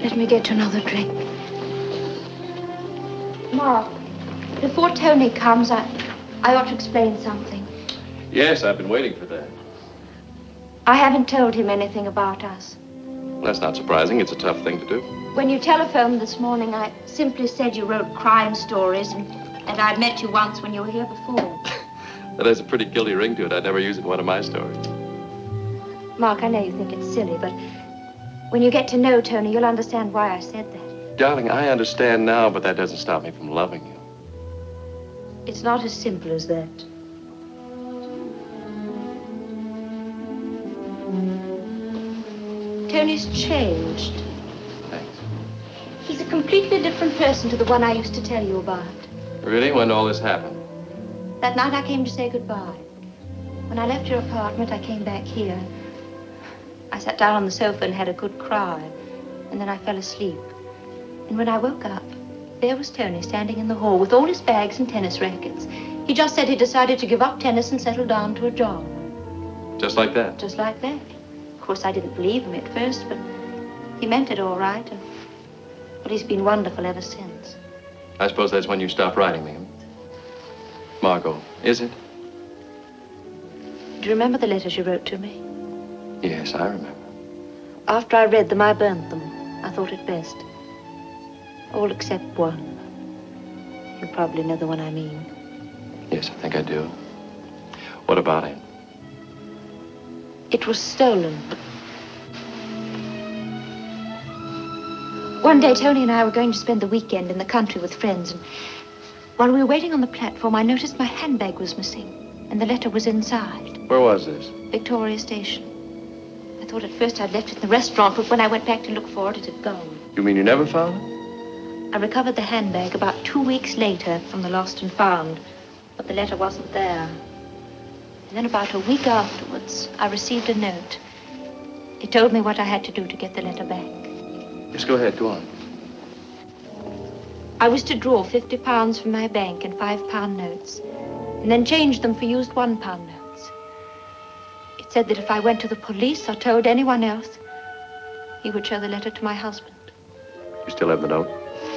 Let me get to another drink. Mark, before Tony comes, I ought to explain something. Yes, I've been waiting for that. I haven't told him anything about us. That's not surprising. It's a tough thing to do. When you telephoned this morning, I simply said you wrote crime stories and I'd met you once when you were here before. That has a pretty guilty ring to it. I'd never use it in one of my stories. Mark, I know you think it's silly, but when you get to know Tony, you'll understand why I said that. Darling, I understand now, but that doesn't stop me from loving you. It's not as simple as that. Tony's changed. Thanks. He's a completely different person to the one I used to tell you about. Really? When did all this happen? That night I came to say goodbye. When I left your apartment, I came back here. I sat down on the sofa and had a good cry, and then I fell asleep. And when I woke up, there was Tony standing in the hall with all his bags and tennis rackets. He just said he decided to give up tennis and settle down to a job. Just like that? Just like that. Of course, I didn't believe him at first, but he meant it all right. And, well, he's been wonderful ever since. I suppose that's when you stopped writing me. Margot, is it? Do you remember the letters you wrote to me? Yes, I remember. After I read them, I burnt them. I thought it best. All except one. You probably know the one I mean. Yes, I think I do. What about it? It was stolen. One day, Tony and I were going to spend the weekend in the country with friends, and while we were waiting on the platform, I noticed my handbag was missing, and the letter was inside. Where was this? Victoria Station. I thought at first I'd left it in the restaurant, but when I went back to look for it, it had gone. You mean you never found it? I recovered the handbag about 2 weeks later from the lost and found, but the letter wasn't there. And then about a week afterwards, I received a note. It told me what I had to do to get the letter back. Just go ahead, go on. I was to draw £50 from my bank in £5 notes, and then change them for used £1 notes. It said that if I went to the police or told anyone else, he would show the letter to my husband. You still have the note?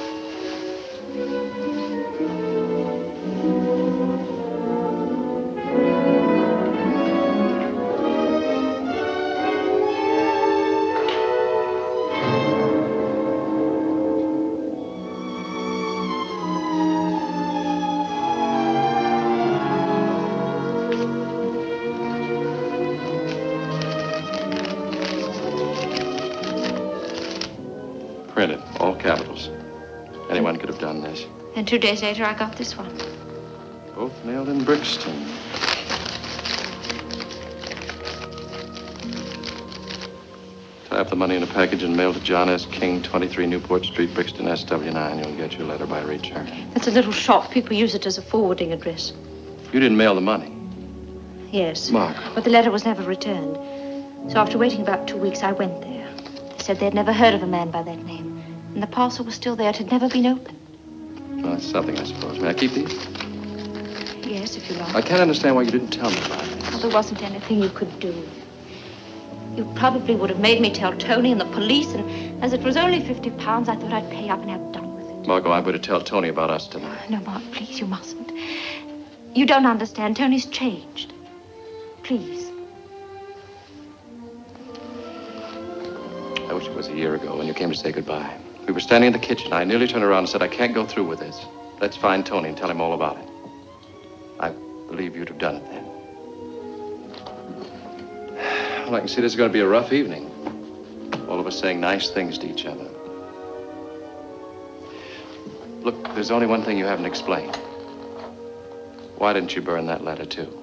Printed, all capitals. Anyone could have done this. And 2 days later, I got this one. Both mailed in Brixton. Tie up the money in a package and mail to John S. King, 23 Newport Street, Brixton, SW9. You'll get your letter by return. That's a little shop. People use it as a forwarding address. You didn't mail the money. Yes. Mark. But the letter was never returned. So after waiting about 2 weeks, I went there. They said they'd never heard of a man by that name. And the parcel was still there. It had never been opened. Well, that's something, I suppose. May I keep these? Yes, if you like. I can't understand why you didn't tell me about it. Well, there wasn't anything you could do. You probably would have made me tell Tony and the police, and as it was only £50, I thought I'd pay up and have done with it. Margot, I'm going to tell Tony about us tonight. No, Mark, please, you mustn't. You don't understand. Tony's changed. Please. I wish it was a year ago when you came to say goodbye. We were standing in the kitchen. I nearly turned around and said, I can't go through with this. Let's find Tony and tell him all about it. I believe you'd have done it then. Well, I can see this is going to be a rough evening. All of us saying nice things to each other. Look, there's only one thing you haven't explained. Why didn't you burn that letter, too?